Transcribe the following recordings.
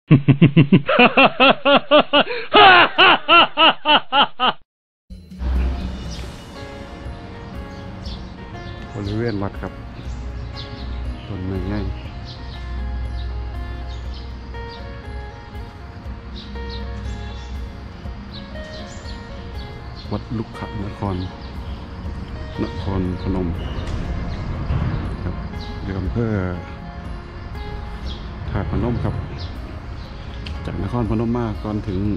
บริเวณวัดครับต้นไม้ใหญ่วัดลุกขนครพนมครับอยู่อำเภอธาตุพนมครับจากนครพนมมาก่อนถึง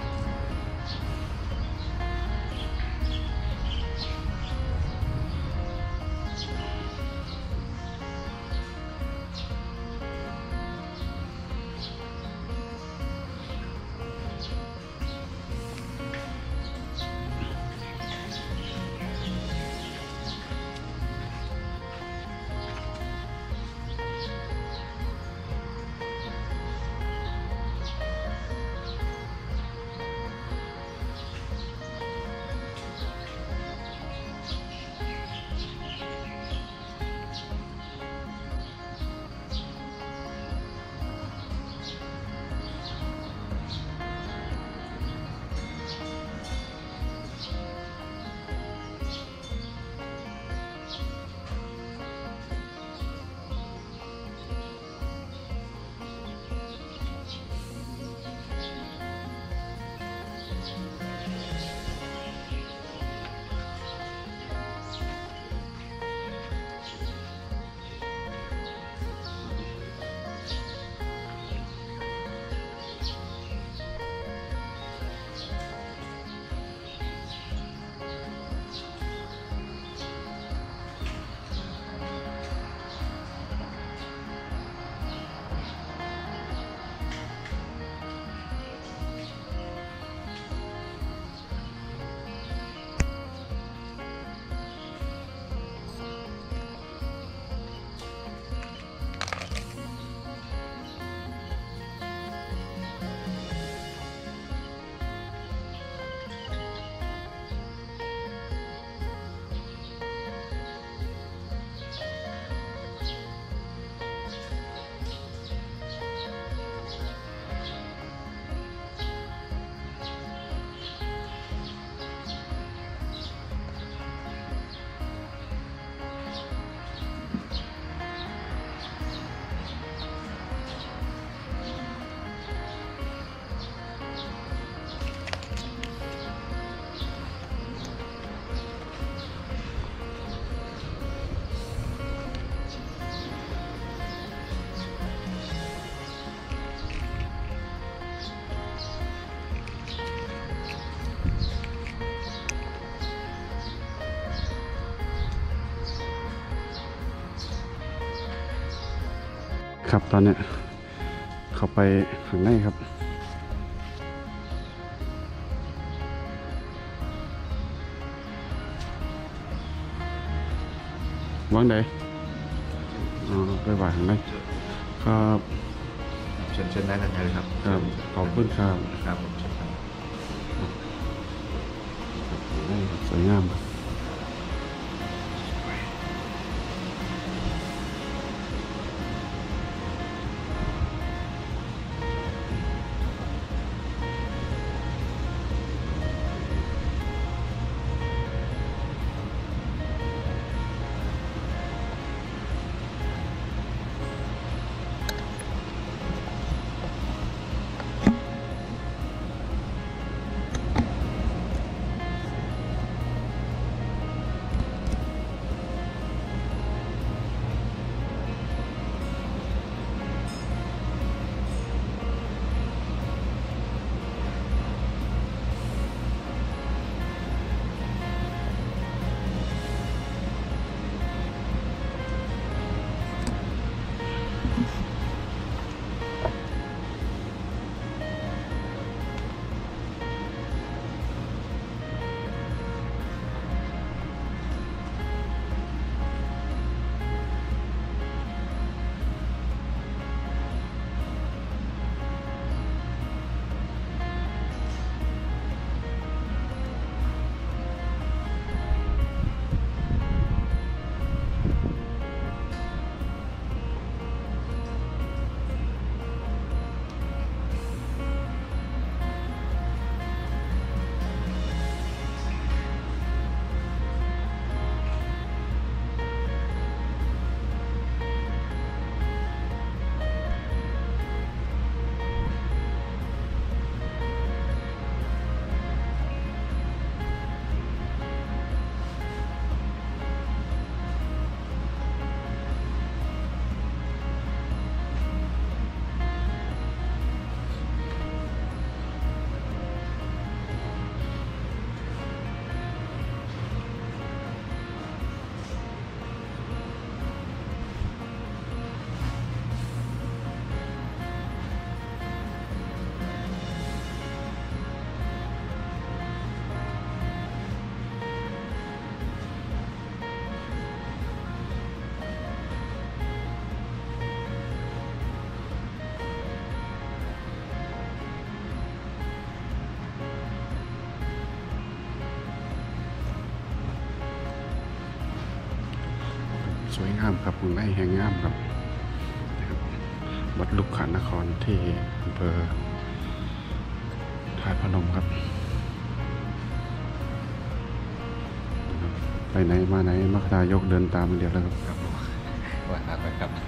ครับตอนนี้เข้าไปข้างในครับวางไหนไปวางข้างในครับเชิญได้ทันทีเลยครับครับขอบคุณครับครับผมเชิญครับสวยงามสวยงามครับคุณไอ้แห่งงามครับนะครับวัดลุกขานครที่อำเภอธาตุพนมครับไปไหนมาไหนมัคคายกเดินตามเดียวแล้วครับครับผมว่าหาไปครับ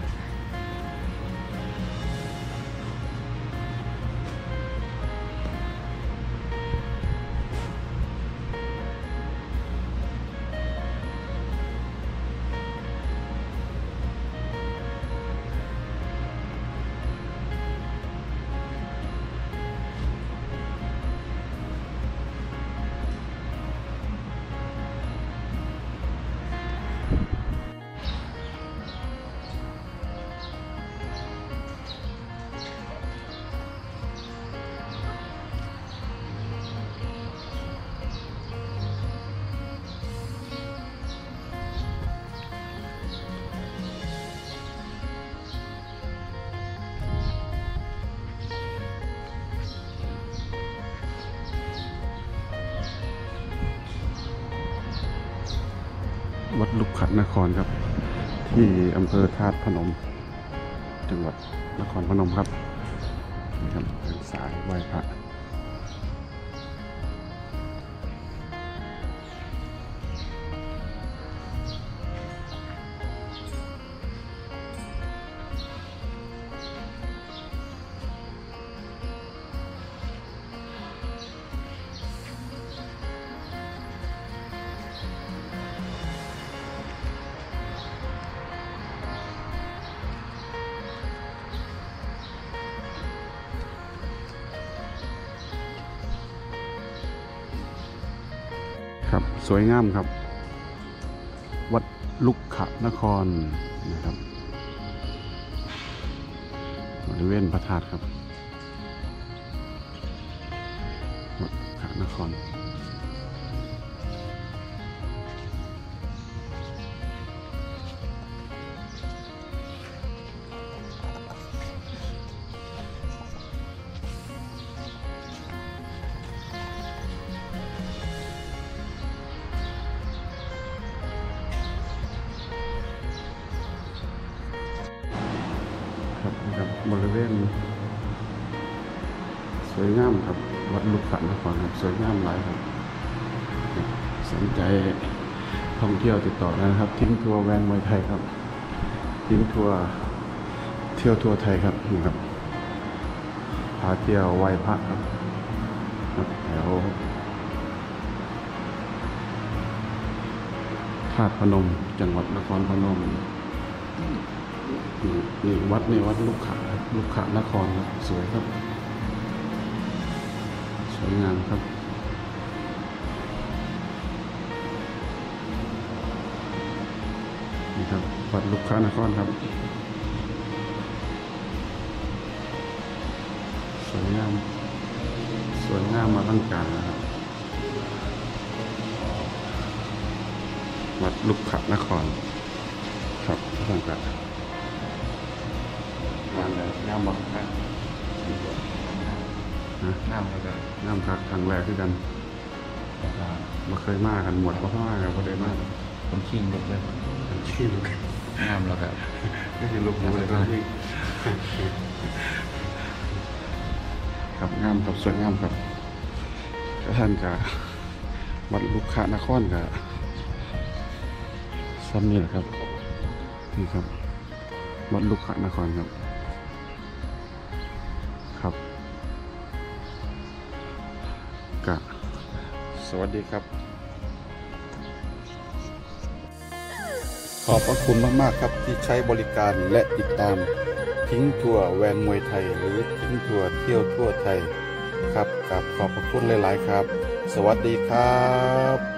วัดลุกขานครครับ ที่อำเภอธาตุพนม จังหวัดนครพนมครับนี่ครับเป็นสายไหว้พระครับสวยงามครับ วัดลุกขนครนะครับบริเวณพระธาตุครับวัดลุกขนครครับนะครับบริเวณสวยงามครับวัดลุกขนครครับสวยงามหลายครับสนใจท่องเที่ยวติดต่อได้นะครับทิ้งทัวร์แวนมวยไทยครับทิ้งทัวร์เที่ยวทัวร์ไทยครับนี่ครับพาเที่ยวไหว้พระครับแถวธาตุพนมจังหวัดนครพนมนี่วัดนี่วัดลุกขนครครับสวยครับสวยงามครับนี่ครับวัดลุกขนครครับสวยงามมาตั้งกาลนะครับวัดลุกขนครครับตั้งกาลงานเลยงามบอกครับน้ำแล้วก็น้ำคักครั้งแรกที่กันมาเคยมากันหมดเพราะว่ากันพอได้มากคนชิงลุกเลยชื่อลูกน้ำแล้วก็ก็คือลูกหมูเลยครับที่ครับงามครับสวยงามครับก็ท่านกับวัดลุกขนครกับซ้ำนี่แหละครับนี่ครับวัดลุกขนครครับครับกะสวัสดีครับ ขอบพระคุณมากๆครับที่ใช้บริการและติดตามทิ้งทัวร์แวนมวยไทยหรือทิ้งทัวร์เที่ยวทั่วไทยครับกับขอบพระคุณหลายๆครับ สวัสดีครับ